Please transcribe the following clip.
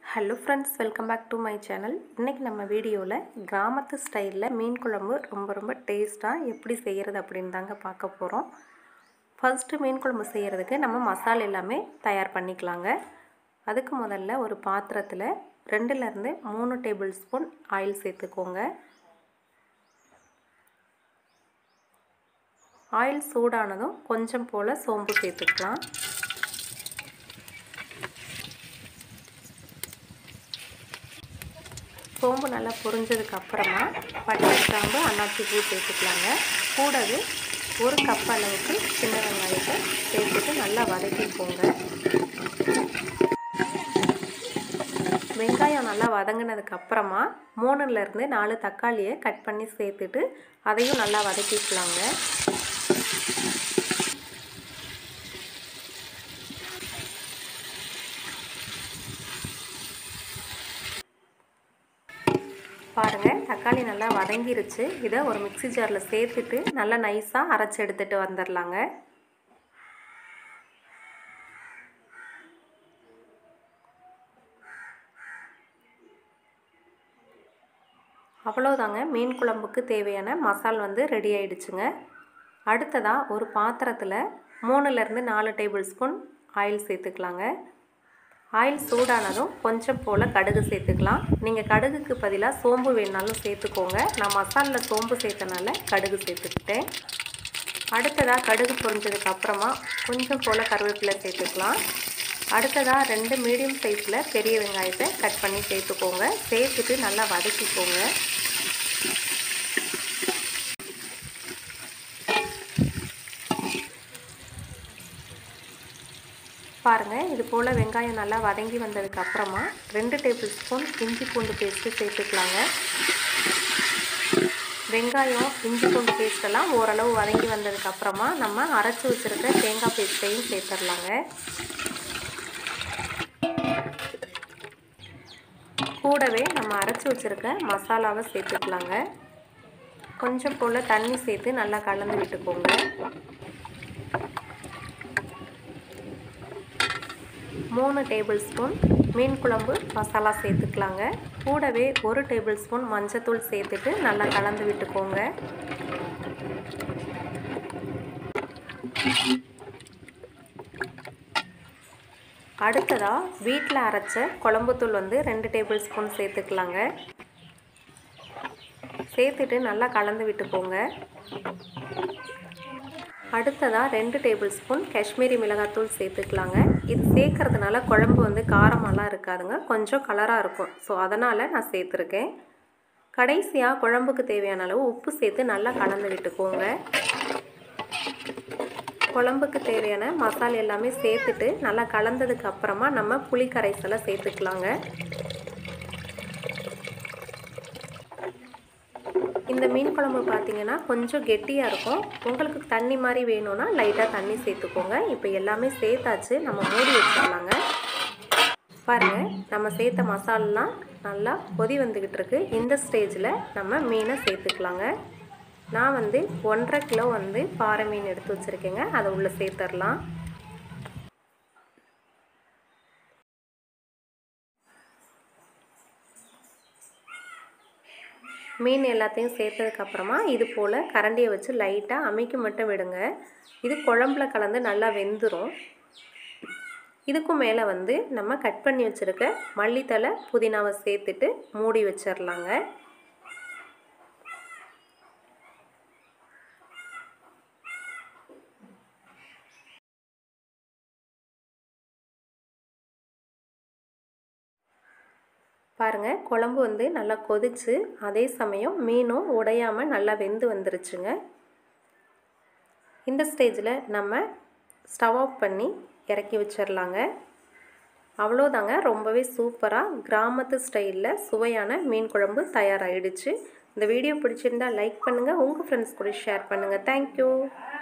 Hello friends, welcome back to my channel. இன்றைக்கி நம்ம வீடியோவில் கிராமத்து ஸ்டைலில் மீன் குழம்பு ரொம்ப டேஸ்ட்டாக எப்படி செய்கிறது அப்படின்னு தாங்க பார்க்க போகிறோம். ஃபர்ஸ்ட்டு மீன் குழம்பு செய்கிறதுக்கு நம்ம மசாலா எல்லாமே தயார் பண்ணிக்கலாங்க. அதுக்கு முதல்ல ஒரு பாத்திரத்தில் 2லேருந்து 3 டேபிள் ஸ்பூன் ஆயில் சேர்த்துக்கோங்க. ஆயில் சூடானதும் கொஞ்சம் போல் சோம்பு சேர்த்துக்கலாம். சோம்பு நல்லா பொரிஞ்சதுக்கு அப்புறமா பட்டை, கிராம்பு, அன்னாசி பூ சேர்த்துக்கலாங்க. கூடவே 1 கப் அளவுக்கு சின்ன வெங்காயத்தை சேர்த்துட்டு நல்லா வதக்கிக்கோங்க. வெங்காயம் நல்லா வதங்கினதுக்கு அப்புறமா 3லேருந்து 4 தக்காளியை கட் பண்ணி சேர்த்துட்டு அதையும் நல்லா வதக்கிக்கலாங்க. பாருங்கள், தக்காளி நல்லா வதங்கிருச்சு. இதை ஒரு மிக்ஸி ஜாரில் சேர்த்துட்டு நல்லா நைஸாக அரைச்சி எடுத்துகிட்டு வந்துடலாங்க. அவ்வளோதாங்க, மீன் குழம்புக்கு தேவையான மசால் ரெடி ஆயிடுச்சுங்க. அடுத்ததாக ஒரு பாத்திரத்தில் 3லேருந்து 4 டேபிள் ஸ்பூன் ஆயில் சேர்த்துக்கலாங்க. ஆயில் சூடானதும் கொஞ்சம் போல் கடுகு சேர்த்துக்கலாம். நீங்கள் கடுகுக்கு பதிலாக சோம்பு வேணாலும் சேர்த்துக்கோங்க. நான் மசாலில் சோம்பு சேர்த்தனால கடுகு சேர்த்துக்கிட்டேன். அடுத்ததாக கடுகு பொரிஞ்சதுக்கு அப்புறமா கொஞ்சம் போல் கருவேப்பிலை சேர்த்துக்கலாம். அடுத்ததாக 2 மீடியம் சைஸில் பெரிய வெங்காயத்தை கட் பண்ணி சேர்த்துக்கோங்க. சேர்த்துட்டு நல்லா வதக்கிக்கோங்க. பாருங்கள், இது போல் வெங்காயம் நல்லா வதங்கி வந்ததுக்கு அப்புறமா 2 டேபிள் ஸ்பூன் இஞ்சி பூண்டு பேஸ்ட்டு சேர்த்துக்கலாங்க. வெங்காயம், இஞ்சி பூண்டு பேஸ்ட்டெல்லாம் ஓரளவு வதங்கி வந்ததுக்கு அப்புறமா நம்ம அரைச்சி வச்சுருக்க தேங்காய் பேஸ்ட்டையும் சேர்த்துடலாங்க. கூடவே நம்ம அரைச்சி வச்சுருக்க மசாலாவை சேர்த்துக்கலாங்க. கொஞ்சம் போல் தண்ணி சேர்த்து நல்லா கலந்து விட்டுக்கோங்க. 3 டேபிள் ஸ்பூன் மீன் குழம்பு மசாலா சேர்த்துக்கலாங்க. கூடவே 1 டேபிள் ஸ்பூன் மஞ்சத்தூள் சேர்த்துட்டு நல்லா கலந்து விட்டுக்கோங்க. அடுத்ததாக வீட்டில் அரைச்ச குழம்புத்தூள் 2 டேபிள் ஸ்பூன் சேர்த்துக்கலாங்க. சேர்த்துட்டு நல்லா கலந்து விட்டுக்கோங்க. அடுத்ததாக 2 டேபிள் ஸ்பூன் காஷ்மீரி மிளகாத்தூள் சேர்த்துக்கலாங்க. இது சேர்க்கறதுனால குழம்பு காரமெல்லாம் இருக்காதுங்க, கொஞ்சம் கலராக இருக்கும். ஸோ அதனால் நான் சேர்த்துருக்கேன். கடைசியாக குழம்புக்கு தேவையான அளவு உப்பு சேர்த்து நல்லா கலந்து விட்டுக்கோங்க. குழம்புக்கு தேவையான மசாலா எல்லாமே சேர்த்துட்டு நல்லா கலந்ததுக்கு அப்புறமா நம்ம புளி கரைசலை சேர்த்துக்கலாங்க. இந்த மீன் குழம்பு பார்த்திங்கன்னா கொஞ்சம் கெட்டியாக இருக்கும். உங்களுக்கு தண்ணி மாதிரி வேணும்னா லைட்டாக தண்ணி சேர்த்துக்கோங்க. இப்போ எல்லாமே சேர்த்தாச்சு, நம்ம மூடி வச்சிடலாங்க. பாருங்கள், நம்ம சேர்த்த மசாலெலாம் நல்லா கொதி வந்துக்கிட்டு இருக்கு. இந்த ஸ்டேஜில் நம்ம மீனை சேர்த்துக்கலாங்க. நான் 1.5 கிலோ பாறை மீன் எடுத்து வச்சுருக்கேங்க. அதை உள்ளே சேர்த்துடலாம். மீன் எல்லாத்தையும் சேர்த்ததுக்கப்புறமா இது போல் கரண்டியை வச்சு லைட்டாக அமுக்கி மட்டும் விடுங்க. இது குழம்புல கலந்து நல்லா வெந்துடும். இதுக்கும் மேலே நம்ம கட் பண்ணி வச்சுருக்க மல்லித்தலை, புதினாவை சேர்த்துட்டு மூடி வச்சிடலாங்க. பாருங்கள், குழம்பு நல்லா கொதிச்சு, அதே சமயம் மீனும் உடையாமல் நல்லா வெந்து வந்துருச்சுங்க. இந்த ஸ்டேஜில் நம்ம ஸ்டவ் ஆஃப் பண்ணி இறக்கி வச்சிடலாங்க. அவ்வளோதாங்க, ரொம்பவே சூப்பராக கிராமத்து ஸ்டைலில் சுவையான மீன் குழம்பு தயாராகிடுச்சு. இந்த வீடியோ பிடிச்சிருந்தால் லைக் பண்ணுங்கள், உங்கள் ஃப்ரெண்ட்ஸ் கூட ஷேர் பண்ணுங்கள். தேங்க்யூ.